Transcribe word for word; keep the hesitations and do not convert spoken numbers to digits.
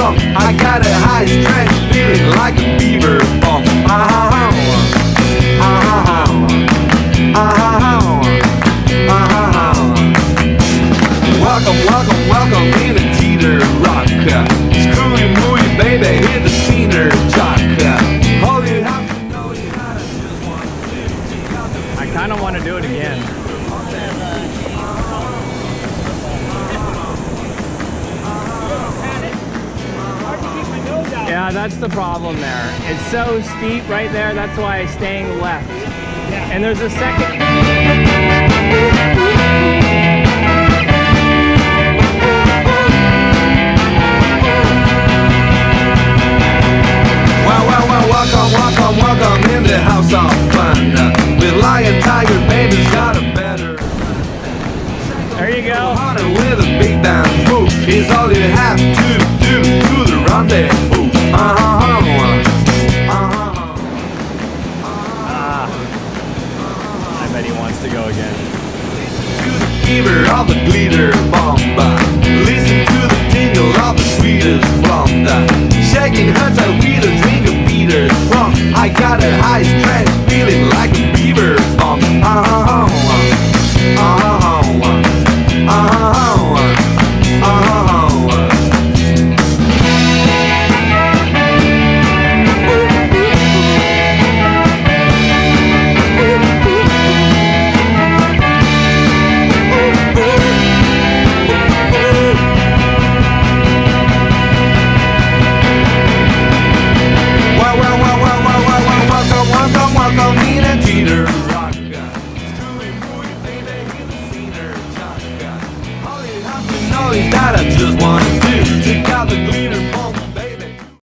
wrong. I got a high strength feeling like a beaver bomb. Ah, ah, ah, ah. Welcome, welcome, welcome in a teeter rock. Screwy mooey, baby, hit the cedar chalk. All you have to know is that I just want to. I kind of want to do it again. Yeah, that's the problem there. It's so steep right there, that's why I'm staying left. And there's a second. Well, well, well, welcome, welcome, welcome in the house of fun. With lion, tiger, baby's got a better. There you go. Harder with a big band move is all you have to do to the rendezvous. Uh-huh, uh-huh. Ah, I bet he wants to go again. To the fever of the glitter bomb. Listen to the tingle of the sweetest blonde. Shaking her tail with a drink of Peter's rum. I got a high strength feeling like a beaver bomb. Uh-huh, uh-huh, uh-huh, uh-huh. That I just wanna do. Take out the glitter.